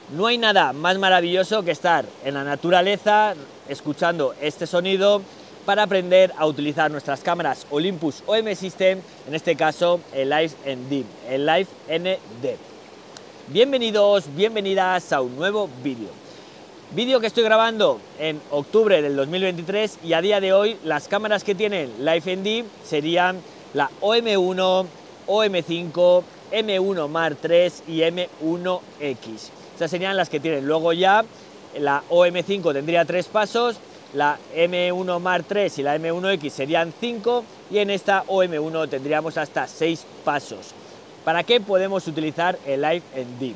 No hay nada más maravilloso que estar en la naturaleza escuchando este sonido para aprender a utilizar nuestras cámaras Olympus OM System, en este caso el Live ND, el Live ND. Bienvenidos, bienvenidas a un nuevo vídeo. Vídeo que estoy grabando en octubre del 2023 y a día de hoy las cámaras que tienen Live ND serían la OM1, OM5, M1 Mark III y M1X. Estas serían las que tienen. Luego ya la OM5 tendría 3 pasos, la M1 Mark III y la M1X serían 5 y en esta OM1 tendríamos hasta 6 pasos. ¿Para qué podemos utilizar el Live ND?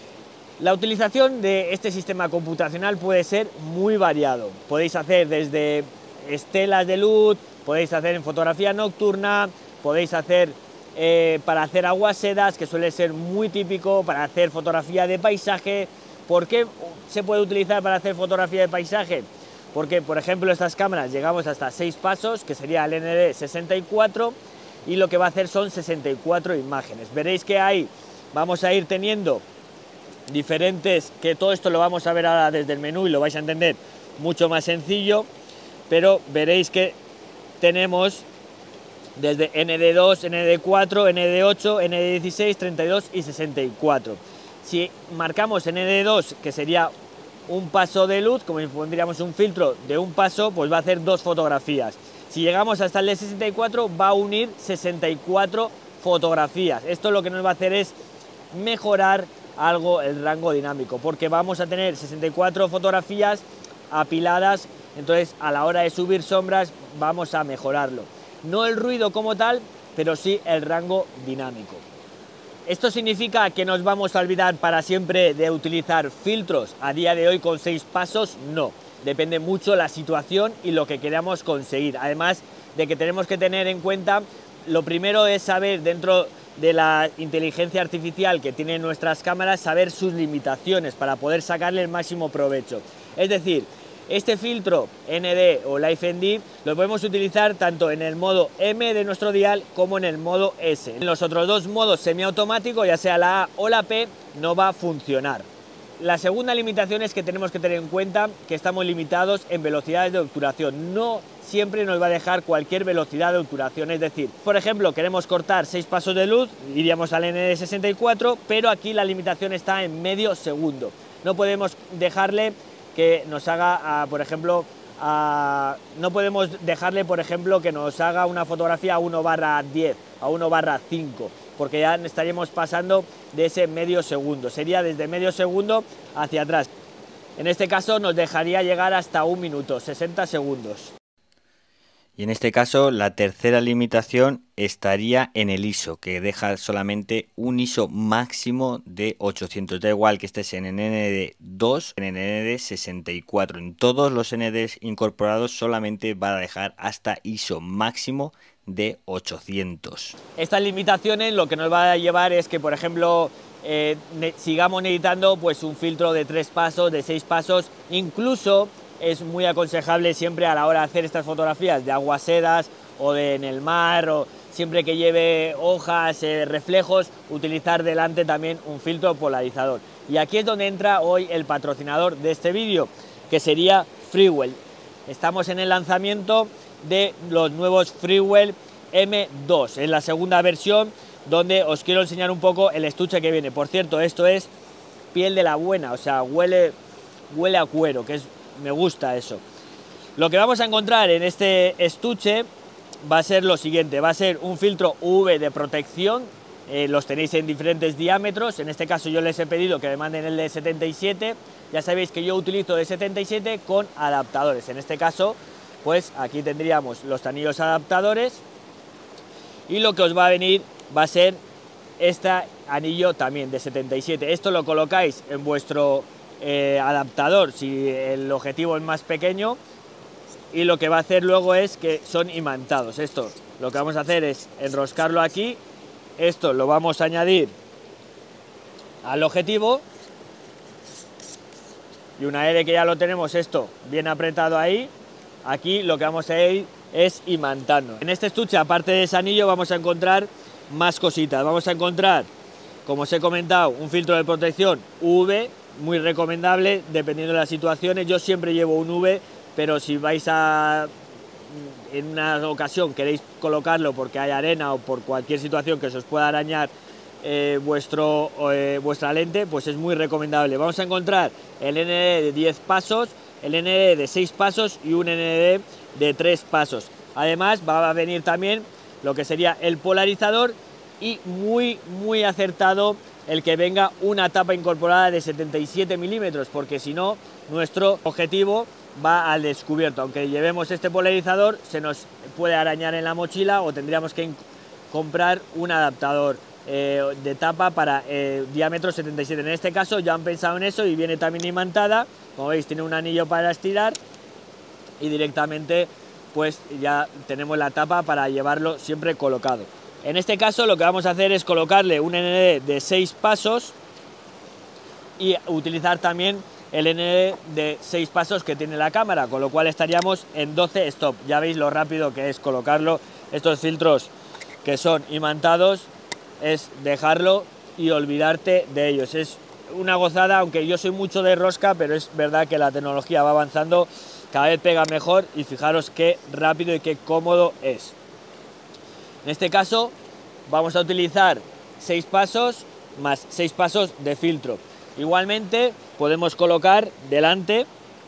La utilización de este sistema computacional puede ser muy variado. Podéis hacer desde estelas de luz, podéis hacer en fotografía nocturna, podéis hacer para hacer aguasedas, que suele ser muy típico, para hacer fotografía de paisaje. ¿Por qué se puede utilizar para hacer fotografía de paisaje? Porque, por ejemplo, estas cámaras llegamos hasta 6 pasos, que sería el ND64, y lo que va a hacer son 64 imágenes. Veréis que ahí vamos a ir teniendo diferentes, que todo esto lo vamos a ver ahora desde el menú y lo vais a entender mucho más sencillo, pero veréis que tenemos desde ND2, ND4, ND8, ND16, 32 y 64. Si marcamos ND2, que sería un paso de luz, como si pondríamos un filtro de un paso, pues va a hacer 2 fotografías. Si llegamos hasta el D64, va a unir 64 fotografías. Esto lo que nos va a hacer es mejorar algo el rango dinámico, porque vamos a tener 64 fotografías apiladas, entonces a la hora de subir sombras vamos a mejorarlo. No el ruido como tal, pero sí el rango dinámico. ¿Esto significa que nos vamos a olvidar para siempre de utilizar filtros a día de hoy con 6 pasos? No, depende mucho la situación y lo que queramos conseguir. Además de que tenemos que tener en cuenta, lo primero es saber, dentro de la inteligencia artificial que tienen nuestras cámaras, saber sus limitaciones para poder sacarle el máximo provecho. Es decir, este filtro ND o Live ND lo podemos utilizar tanto en el modo M de nuestro dial como en el modo S. En los otros dos modos semiautomáticos, ya sea la A o la P, no va a funcionar. La segunda limitación es que tenemos que tener en cuenta que estamos limitados en velocidades de obturación. No siempre nos va a dejar cualquier velocidad de obturación, es decir, por ejemplo, queremos cortar 6 pasos de luz, iríamos al ND64, pero aquí la limitación está en medio segundo. No podemos dejarle que nos haga, por ejemplo, no podemos dejarle, por ejemplo, que nos haga una fotografía a 1/10, a 1/5, porque ya estaríamos pasando de ese medio segundo. Sería desde medio segundo hacia atrás. En este caso nos dejaría llegar hasta 1 minuto, 60 segundos. Y en este caso la tercera limitación estaría en el ISO, que deja solamente un ISO máximo de 800. Da igual que estés en ND2, en ND64. En todos los NDs incorporados solamente va a dejar hasta ISO máximo de 800. Estas limitaciones lo que nos va a llevar es que, por ejemplo, sigamos necesitando pues un filtro de 3 pasos, de 6 pasos, incluso es muy aconsejable siempre a la hora de hacer estas fotografías de aguasedas o de en el mar, o siempre que lleve hojas, reflejos, utilizar delante también un filtro polarizador. Y aquí es donde entra hoy el patrocinador de este vídeo, que sería Freewell. Estamos en el lanzamiento de los nuevos Freewell M2, en la segunda versión, donde os quiero enseñar un poco el estuche que viene. Por cierto, esto es piel de la buena, o sea, huele a cuero, que me gusta eso. Lo que vamos a encontrar en este estuche va a ser lo siguiente: va a ser un filtro UV de protección, los tenéis en diferentes diámetros. En este caso yo les he pedido que me manden el de 77, ya sabéis que yo utilizo de 77 con adaptadores. En este caso, pues aquí tendríamos los anillos adaptadores y lo que os va a venir va a ser este anillo también de 77. Esto lo colocáis en vuestro adaptador si el objetivo es más pequeño, y lo que va a hacer luego es que son imantados. Esto lo que vamos a hacer es enroscarlo aquí, esto lo vamos a añadir al objetivo y una vez que ya lo tenemos esto bien apretado ahí, aquí lo que vamos a ir es imantando. En este estuche, aparte de ese anillo, vamos a encontrar más cositas. Vamos a encontrar, como os he comentado, un filtro de protección UV muy recomendable dependiendo de las situaciones. Yo siempre llevo un V, pero si vais en una ocasión queréis colocarlo porque hay arena o por cualquier situación que se os pueda arañar vuestra lente, pues es muy recomendable. Vamos a encontrar el ND de 10 pasos, el ND de 6 pasos y un ND de 3 pasos. Además va a venir también lo que sería el polarizador y muy acertado el que venga una tapa incorporada de 77 milímetros, porque si no nuestro objetivo va al descubierto. Aunque llevemos este polarizador se nos puede arañar en la mochila o tendríamos que comprar un adaptador de tapa para diámetro 77. En este caso ya han pensado en eso y viene también imantada, como veis tiene un anillo para estirar y directamente pues ya tenemos la tapa para llevarlo siempre colocado. En este caso lo que vamos a hacer es colocarle un ND de 6 pasos y utilizar también el ND de 6 pasos que tiene la cámara, con lo cual estaríamos en 12 stop. Ya veis lo rápido que es colocarlo. Estos filtros que son imantados es dejarlo y olvidarte de ellos. Es una gozada, aunque yo soy mucho de rosca, pero es verdad que la tecnología va avanzando, cada vez pega mejor y fijaros qué rápido y qué cómodo es. En este caso vamos a utilizar 6 pasos más 6 pasos de filtro. Igualmente podemos colocar delante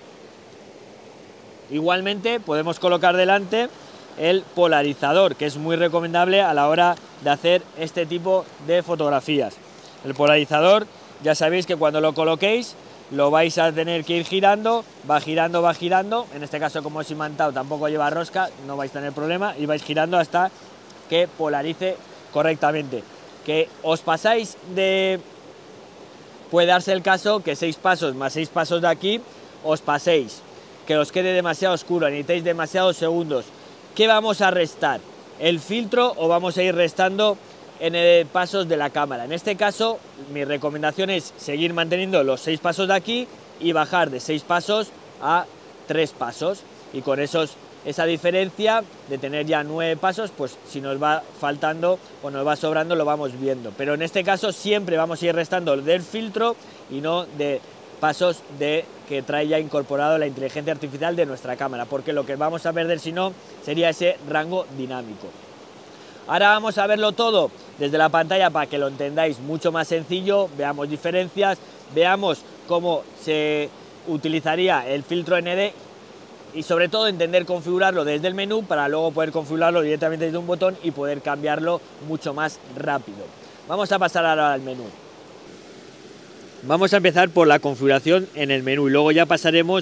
el polarizador, que es muy recomendable a la hora de hacer este tipo de fotografías. El polarizador, ya sabéis que cuando lo coloquéis lo vais a tener que ir girando, va girando. En este caso, como es imantado, tampoco lleva rosca, no vais a tener problema y vais girando hasta que polarice correctamente. Que os pasáis de... Puede darse el caso que 6 pasos más 6 pasos de aquí os paséis, que os quede demasiado oscuro, necesitáis demasiados segundos. ¿Qué vamos a restar? ¿El filtro o vamos a ir restando en pasos de la cámara? En este caso, mi recomendación es seguir manteniendo los 6 pasos de aquí y bajar de 6 pasos a 3 pasos. Y con esa diferencia de tener ya 9 pasos, pues si nos va faltando o nos va sobrando lo vamos viendo. Pero en este caso siempre vamos a ir restando del filtro y no de pasos que trae ya incorporado la inteligencia artificial de nuestra cámara, porque lo que vamos a perder si no sería ese rango dinámico. Ahora vamos a verlo todo desde la pantalla para que lo entendáis mucho más sencillo, veamos diferencias, veamos cómo se utilizaría el filtro ND y sobre todo entender configurarlo desde el menú para luego poder configurarlo directamente desde un botón y poder cambiarlo mucho más rápido. Vamos a pasar ahora al menú. Vamos a empezar por la configuración en el menú y luego ya pasaremos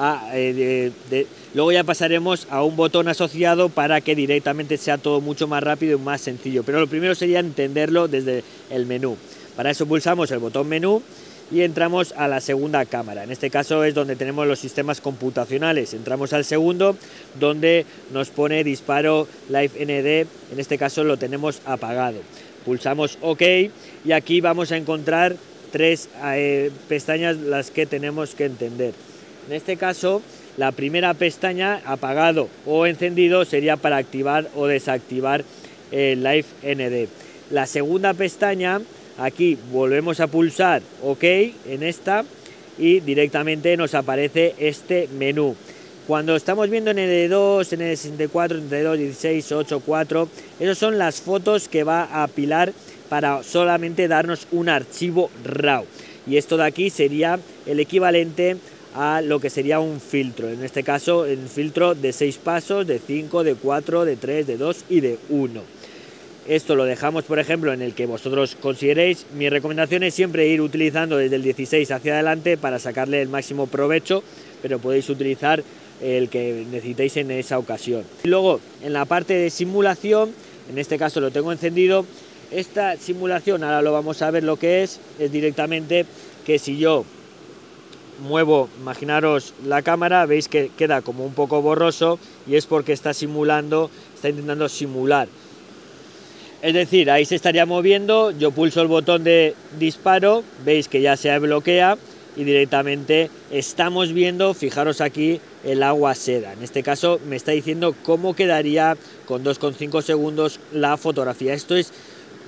a un botón asociado para que directamente sea todo mucho más rápido y más sencillo. Pero lo primero sería entenderlo desde el menú. Para eso pulsamos el botón menú y entramos a la segunda cámara. En este caso es donde tenemos los sistemas computacionales. Entramos al segundo, donde nos pone disparo Live ND. En este caso lo tenemos apagado. Pulsamos OK y aquí vamos a encontrar 3 pestañas las que tenemos que entender. En este caso, la primera pestaña, apagado o encendido, sería para activar o desactivar el Live ND. La segunda pestaña, aquí volvemos a pulsar OK en esta y directamente nos aparece este menú. Cuando estamos viendo ND2, ND64, 32, 16, 8, 4, esas son las fotos que va a apilar para solamente darnos un archivo RAW. Y esto de aquí sería el equivalente a lo que sería un filtro. En este caso, un filtro de 6 pasos, de 5, de 4, de 3, de 2 y de 1. Esto lo dejamos, por ejemplo, en el que vosotros consideréis. Mi recomendación es siempre ir utilizando desde el 16 hacia adelante para sacarle el máximo provecho, pero podéis utilizar el que necesitéis en esa ocasión. Y luego, en la parte de simulación, en este caso lo tengo encendido. Esta simulación, ahora lo vamos a ver lo que es directamente que si yo muevo, imaginaros la cámara, veis que queda como un poco borroso y es porque está intentando simular. Es decir, ahí se estaría moviendo, yo pulso el botón de disparo, veis que ya se bloquea y directamente estamos viendo, fijaros aquí, el agua seda. En este caso me está diciendo cómo quedaría con 2,5 segundos la fotografía. Esto es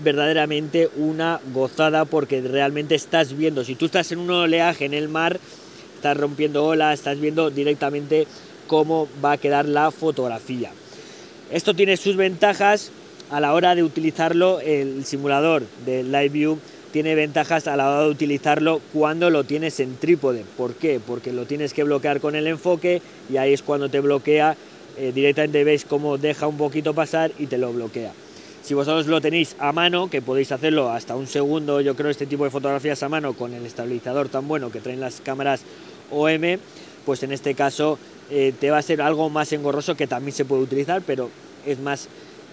verdaderamente una gozada, porque realmente estás viendo, si tú estás en un oleaje en el mar, estás rompiendo olas, estás viendo directamente cómo va a quedar la fotografía. Esto tiene sus ventajas a la hora de utilizarlo. El simulador de Live View tiene ventajas a la hora de utilizarlo cuando lo tienes en trípode. ¿Por qué? Porque lo tienes que bloquear con el enfoque y ahí es cuando te bloquea, directamente veis cómo deja un poquito pasar y te lo bloquea. Si vosotros lo tenéis a mano, que podéis hacerlo hasta un segundo, yo creo, este tipo de fotografías a mano con el estabilizador tan bueno que traen las cámaras OM, pues en este caso te va a ser algo más engorroso, que también se puede utilizar, pero es más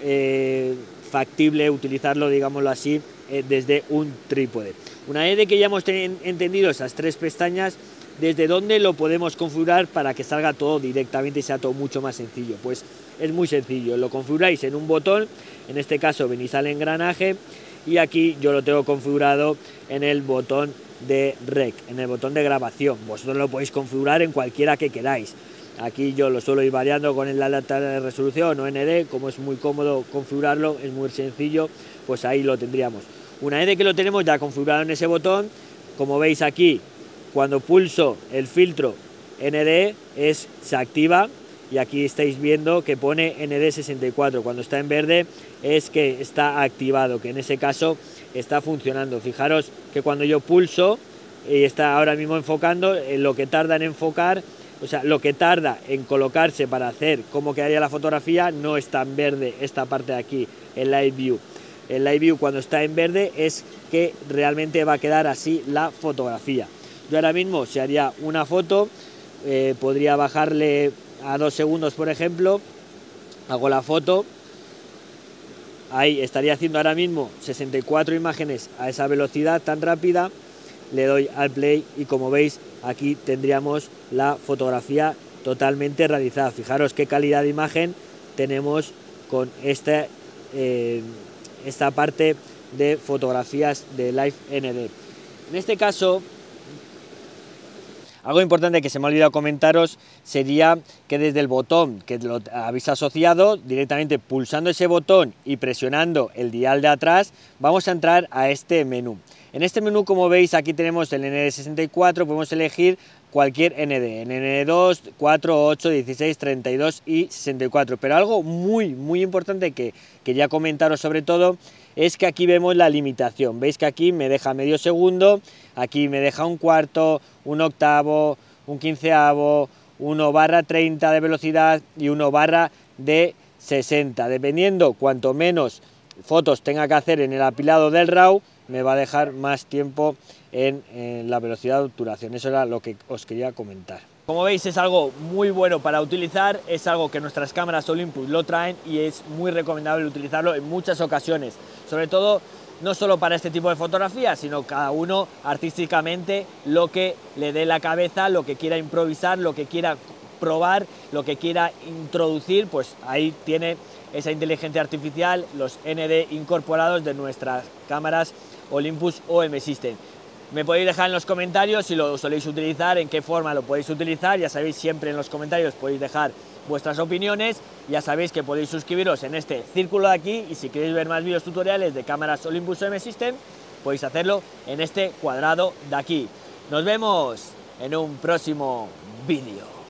factible utilizarlo, digámoslo así, desde un trípode. Una vez de que ya hemos entendido esas tres pestañas, ¿desde dónde lo podemos configurar para que salga todo directamente y sea todo mucho más sencillo? Pues es muy sencillo, lo configuráis en un botón, en este caso venís al engranaje y aquí yo lo tengo configurado en el botón de Rec, en el botón de grabación. Vosotros lo podéis configurar en cualquiera que queráis. Aquí yo lo suelo ir variando con el alta de resolución o ND, como es muy cómodo configurarlo, es muy sencillo, pues ahí lo tendríamos. Una vez de que lo tenemos ya configurado en ese botón, como veis aquí, cuando pulso el filtro ND se activa y aquí estáis viendo que pone ND64. Cuando está en verde es que está activado, que en ese caso está funcionando. Fijaros que cuando yo pulso y está ahora mismo enfocando, lo que tarda en enfocar, o sea, lo que tarda en colocarse para hacer cómo quedaría la fotografía, no está en verde esta parte de aquí, el Live View. El Live View cuando está en verde es que realmente va a quedar así la fotografía. Yo ahora mismo, si haría una foto, podría bajarle a 2 segundos, por ejemplo, hago la foto, ahí estaría haciendo ahora mismo 64 imágenes a esa velocidad tan rápida, le doy al play y como veis aquí tendríamos la fotografía totalmente realizada. Fijaros qué calidad de imagen tenemos con esta parte de fotografías de Live ND. En este caso, algo importante que se me ha olvidado comentaros sería que desde el botón que lo habéis asociado, directamente pulsando ese botón y presionando el dial de atrás, vamos a entrar a este menú. En este menú, como veis, aquí tenemos el ND64, podemos elegir cualquier ND, ND2, 4, 8, 16, 32 y 64, pero algo muy importante que quería comentaros sobre todo es que aquí vemos la limitación. Veis que aquí me deja medio segundo, aquí me deja un cuarto, un octavo, un quinceavo, 1/30 de velocidad y 1/60. Dependiendo cuanto menos fotos tenga que hacer en el apilado del RAW, me va a dejar más tiempo en la velocidad de obturación. Eso era lo que os quería comentar. Como veis, es algo muy bueno para utilizar, es algo que nuestras cámaras Olympus lo traen y es muy recomendable utilizarlo en muchas ocasiones, sobre todo no solo para este tipo de fotografías, sino cada uno artísticamente lo que le dé la cabeza, lo que quiera improvisar, lo que quiera probar, lo que quiera introducir, pues ahí tiene esa inteligencia artificial, los ND incorporados de nuestras cámaras Olympus OM System. Me podéis dejar en los comentarios si lo soléis utilizar, en qué forma lo podéis utilizar. Ya sabéis, siempre en los comentarios podéis dejar vuestras opiniones. Ya sabéis que podéis suscribiros en este círculo de aquí y si queréis ver más vídeos tutoriales de cámaras Olympus OM System, podéis hacerlo en este cuadrado de aquí. Nos vemos en un próximo vídeo.